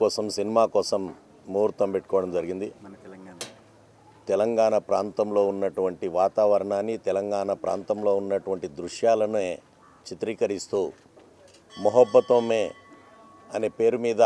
కోసం సినిమా కోసం ముహూర్తం పెట్టుకోవడం జరిగింది. తెలంగాణ ప్రాంతంలో ఉన్నటువంటి వాతావరణాన్ని, తెలంగాణ ప్రాంతంలో ఉన్నటువంటి దృశ్యాలను చిత్రీకరిస్తూ మొహబ్బతో మే అనే పేరు మీద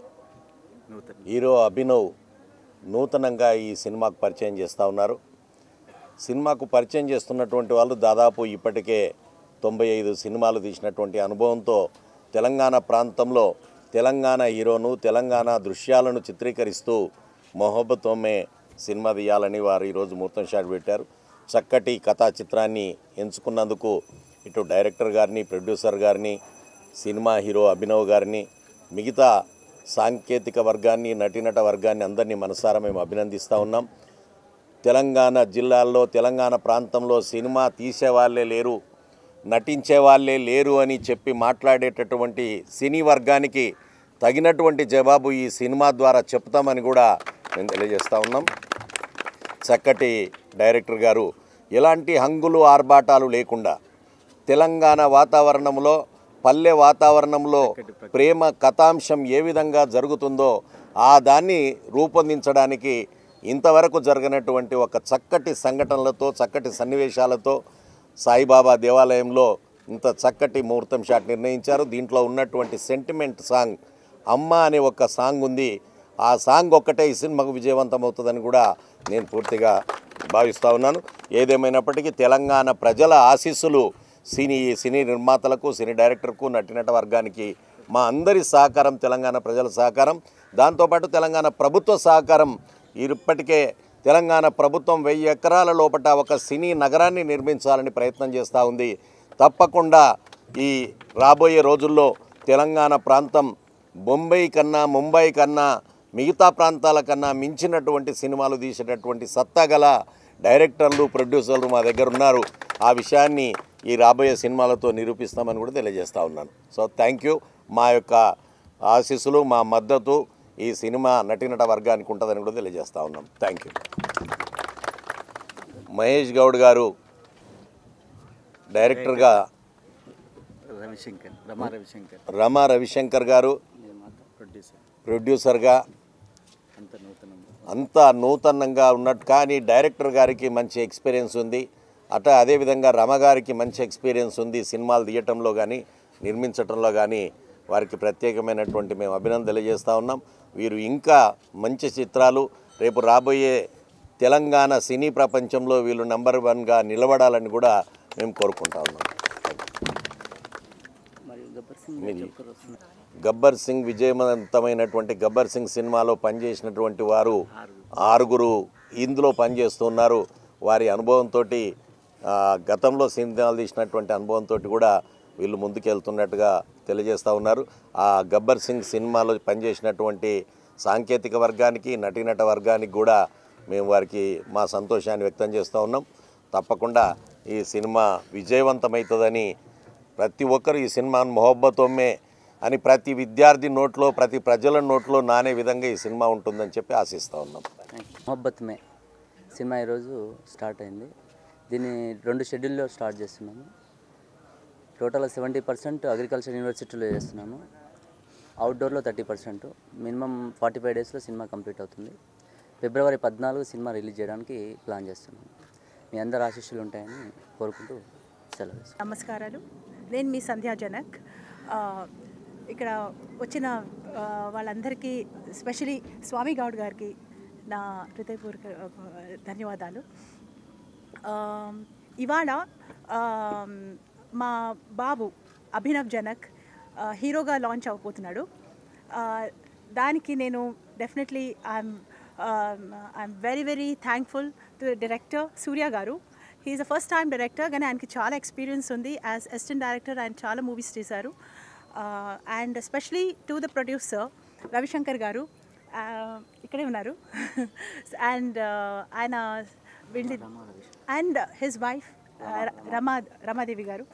హీరో అభినవ్ నూతనంగా ఈ సినిమాకు పరిచయం చేస్తూ ఉన్నారు. సినిమాకు పరిచయం చేస్తున్నటువంటి వాళ్ళు దాదాపు ఇప్పటికే 95 సినిమాలు తీసినటువంటి అనుభవంతో తెలంగాణ ప్రాంతంలో తెలంగాణ హీరోను, తెలంగాణ దృశ్యాలను చిత్రీకరిస్తూ మొహబ్బతో మే సినిమా తీయాలని వారు ఈరోజు ముహూర్తం షాట్ పెట్టారు. చక్కటి కథా చిత్రాన్ని ఎంచుకున్నందుకు ఇటు డైరెక్టర్ గారిని, ప్రొడ్యూసర్ గారిని, సినిమా హీరో అభినవ్ గారిని, మిగతా సాంకేతిక వర్గాన్ని, నటీనట వర్గాన్ని అందరినీ మనసారా మేము అభినందిస్తూ ఉన్నాం. తెలంగాణ జిల్లాల్లో, తెలంగాణ ప్రాంతంలో సినిమా తీసేవాళ్ళే లేరు, నటించే వాళ్ళే లేరు అని చెప్పి మాట్లాడేటటువంటి సినీ వర్గానికి తగినటువంటి జవాబు ఈ సినిమా ద్వారా చెప్తామని కూడా మేము తెలియజేస్తూ ఉన్నాం. చక్కటి డైరెక్టర్ గారు ఎలాంటి హంగులు ఆర్భాటాలు లేకుండా తెలంగాణ వాతావరణంలో, పల్లె వాతావరణంలో ప్రేమ కథాంశం ఏ విధంగా జరుగుతుందో ఆ దాన్ని రూపొందించడానికి ఇంతవరకు జరగనటువంటి ఒక చక్కటి సంఘటనలతో, చక్కటి సన్నివేశాలతో సాయిబాబా దేవాలయంలో ఇంత చక్కటి ముహూర్తం షాట్ నిర్ణయించారు. దీంట్లో ఉన్నటువంటి సెంటిమెంట్ సాంగ్ అమ్మ అనే ఒక సాంగ్ ఉంది. ఆ సాంగ్ ఒక్కటే ఈ సినిమాకు విజయవంతం అవుతుందని కూడా నేను పూర్తిగా భావిస్తూ ఉన్నాను. ఏదేమైనప్పటికీ తెలంగాణ ప్రజల ఆశీస్సులు సినీ నిర్మాతలకు, సినీ డైరెక్టర్కు, నటినట వర్గానికి మా అందరి సహకారం, తెలంగాణ ప్రజల సహకారం, దాంతోపాటు తెలంగాణ ప్రభుత్వ సహకారం. ఇప్పటికే తెలంగాణ ప్రభుత్వం 1000 ఎకరాల లోపల ఒక సినీ నగరాన్ని నిర్మించాలని ప్రయత్నం చేస్తూ ఉంది. తప్పకుండా ఈ రాబోయే రోజుల్లో తెలంగాణ ప్రాంతం ముంబై కన్నా మిగతా ప్రాంతాల కన్నా మించినటువంటి సినిమాలు తీసేటటువంటి సత్తా గల డైరెక్టర్లు, ప్రొడ్యూసర్లు మా దగ్గర ఉన్నారు. ఆ విషయాన్ని ఈ రాబోయే సినిమాలతో నిరూపిస్తామని కూడా తెలియజేస్తూ ఉన్నాను. So thank you. మా యొక్క ఆశీస్సులు, మా మద్దతు ఈ సినిమా నటీనట వర్గానికి ఉంటుందని కూడా తెలియజేస్తూ ఉన్నాం. Thank you. మహేష్ గౌడ్ గారు డైరెక్టర్గా, రమా రవిశంకర్ గారు ప్రొడ్యూసర్గా అంతా నూతనంగా ఉన్నట్టు, కానీ డైరెక్టర్ గారికి మంచి ఎక్స్పీరియన్స్ ఉంది. అదేవిధంగా రమ గారికి మంచి ఎక్స్పీరియన్స్ ఉంది. సినిమాలు తీయటంలో కానీ, నిర్మించటంలో కానీ వారికి ప్రత్యేకమైనటువంటి మేము అభినందనలు తెలియజేస్తూ ఉన్నాం. వీరు ఇంకా మంచి చిత్రాలు రేపు రాబోయే తెలంగాణ సినీ ప్రపంచంలో వీళ్ళు నెంబర్ 1గా నిలబడాలని కూడా మేము కోరుకుంటా ఉన్నాం. గబ్బర్ సింగ్ విజయవంతమైనటువంటి గబ్బర్ సింగ్ సినిమాలో పనిచేసినటువంటి వారు 6 ఇందులో పనిచేస్తున్నారు. వారి అనుభవంతో, గతంలో సినిమాలు తీసినటువంటి అనుభవంతో కూడా వీళ్ళు ముందుకెళ్తున్నట్టుగా తెలియజేస్తూ ఉన్నారు. ఆ గబ్బర్ సింగ్ సినిమాలో పనిచేసినటువంటి సాంకేతిక వర్గానికి, నటీనట వర్గానికి కూడా మేము వారికి మా సంతోషాన్ని వ్యక్తం చేస్తూ ఉన్నాం. తప్పకుండా ఈ సినిమా విజయవంతమవుతుందని, ప్రతి ఒక్కరు ఈ సినిమాను మొహబ్బతో మే అని ప్రతి విద్యార్థి నోట్లో, ప్రతి ప్రజల నోట్లో నానే విధంగా ఈ సినిమా ఉంటుందని చెప్పి ఆశిస్తూ ఉన్నాం. మొహబ్బత్ మే సినిమా ఈరోజు స్టార్ట్ అయింది. దీన్ని 2 షెడ్యూల్లో స్టార్ట్ చేస్తున్నాము. టోటల్గా 70% అగ్రికల్చర్ యూనివర్సిటీలో చేస్తున్నాము. అవుట్డోర్లో 30%. మినిమం 45 డేస్లో సినిమా కంప్లీట్ అవుతుంది. ఫిబ్రవరి 14 సినిమా రిలీజ్ చేయడానికి ప్లాన్ చేస్తున్నాము. మీ అందరి ఆశీస్సులు ఉంటాయని కోరుకుంటూ సెలవు. నమస్కారాలు. నేను మీ సంధ్యా జనక్. ఇక్కడ వచ్చిన వాళ్ళందరికీ, స్పెషలీ స్వామి గౌడ్ గారికి నా హృదయపూర్వక ధన్యవాదాలు. ఇవాళ మా బాబు అభినవ్ జనక్ హీరోగా లాంచ్ అవ్వబోతున్నాడు. దానికి నేను definitely I'm very thankful to director Surya garu. He's a first time director, కానీ ఆయనకి చాలా ఎక్స్పీరియన్స్ ఉంది. యాజ్ అసిస్టెంట్ డైరెక్టర్ ఆయన చాలా మూవీస్ చేశారు. And especially to the producer Ravishankar garu ఇక్కడే ఉన్నారు. అండ్ ఆయన and his wife Ramadevi garu.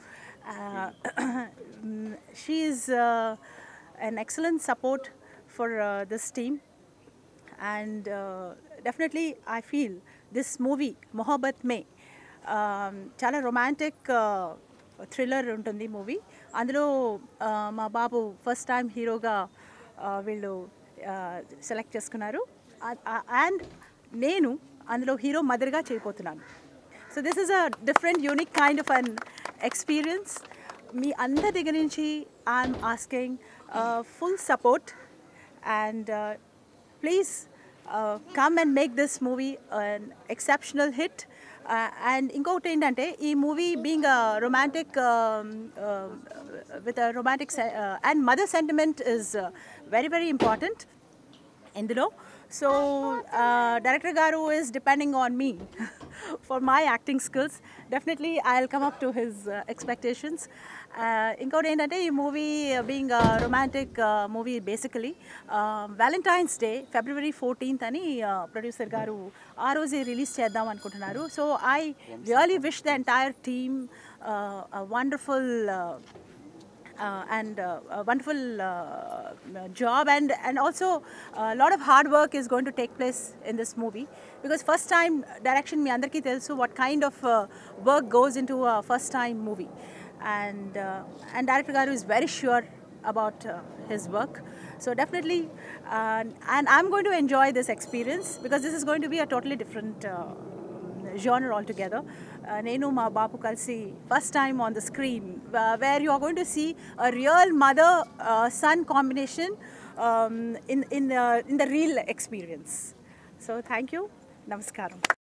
She is an excellent support for this team, and definitely I feel this movie Mohabbat Mein చాలా రొమాంటిక్ థ్రిల్లర్ ఉంటుంది movie. అందులో మా బాబు ఫస్ట్ టైం హీరోగా వీళ్ళు సెలెక్ట్ చేసుకున్నారు అండ్ నేను అందులో హీరో మదర్గా చేయబోతున్నాను. So this is a different unique kind of an experience. మీ అందరి దగ్గర నుంచి I'm asking full support and please come and make this movie an exceptional hit. And ఇంకొకటి ఏంటంటే ఈ movie being romantic with romantic and mother sentiment is very very important ఇందులో. So director garu is depending on me for my acting skills. Definitely I'll come up to his expectations. ఇంకోటి ఏంటంటే ఈ movie being romantic movie basically Valentine's Day February 14th అని producer గారు ఆ రోజే release చేద్దాం అనుకుంటున్నారు. So I really wish the entire team wonderful and a wonderful job, and also a lot of hard work is going to take place in this movie, because first time direction mi andarki telusu what kind of work goes into a first time movie, and director garu is very sure about his work. So definitely and I'm going to enjoy this experience, because this is going to be a totally different genre altogether. Nenu ma babu kalsi first time on the screen, where you are going to see a real mother son combination in the real experience. So thank you, namaskaram.